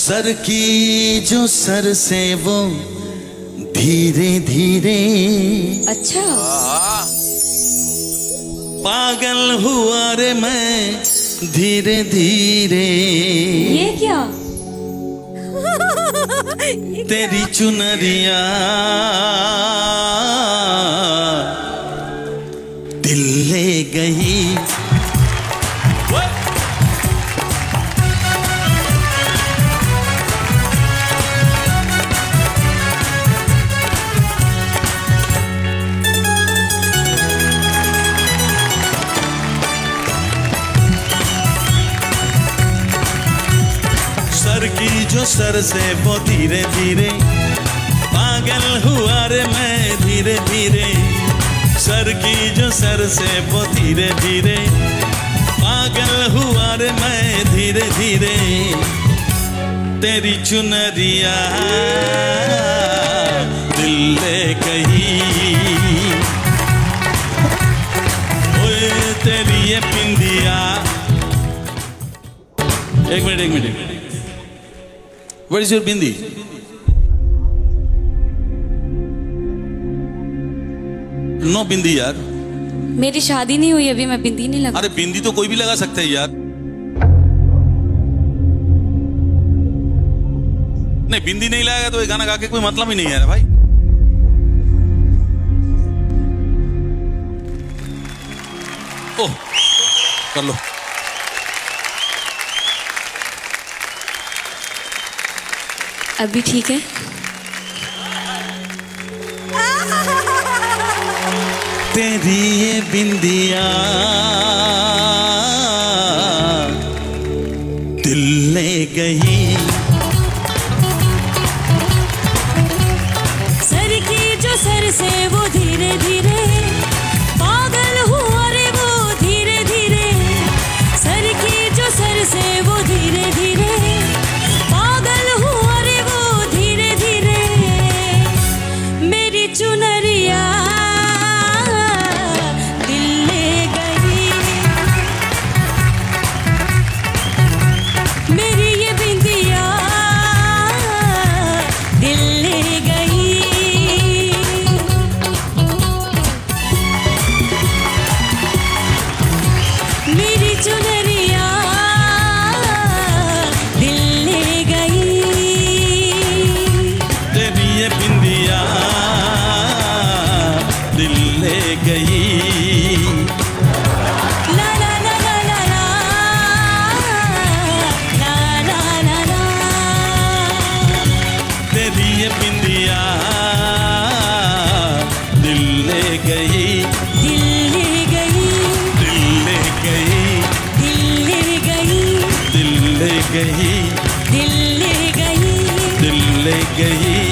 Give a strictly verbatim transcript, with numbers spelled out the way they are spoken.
Sir की जो sir से वो धीरे धीरे। अच्छा। पागल हुआ रे मैं धीरे धीरे। ये क्या? तेरी चुनरिया दिल ले गई। सर की जो सर से वो धीरे धीरे। पागल हुआ रे मैं धीरे धीरे। सर की जो सर से वो धीरे धीरे। पागल हुआ रे मैं धीरे धीरे। तेरी चुनरिया दिल ले गई। ओए तेरी ये बिंदिया। एक मिनट एक minute. Where is your bindi? No bindi यार। मेरी शादी नहीं हुई अभी, मैं बिंदी नहीं लगा। अरे बिंदी तो कोई भी लगा सकता है यार। नहीं बिंदी नहीं लगाएगा तो ये गाना गा के कोई मतलब ही नहीं है भाई। ओह कर लो। अभी ठीक है? तेरी ये बिंदिया दिल ले गई। सर की जो सर से वो धीरे धीरे। पागल हुआ रे वो धीरे धीरे। सर की जो सर से वो धीरे धीरे। पागल हुआ रे वो धीरे धीरे। मेरी चुनरिया दिल ले गई। मेरी ये बिंदिया दिल ले गई। मेरी चुनरिया दिल ले गई। तेरी ये बिंदिया दिल ले गई। ला ला ला ला ला ला ला ला ला ला। तेरी ये बिंदिया दिल ले गई। दिल ले गई। दिल ले गई। दिल ले गई। दिल ले गई। दिल ले गई। दिल ले गई।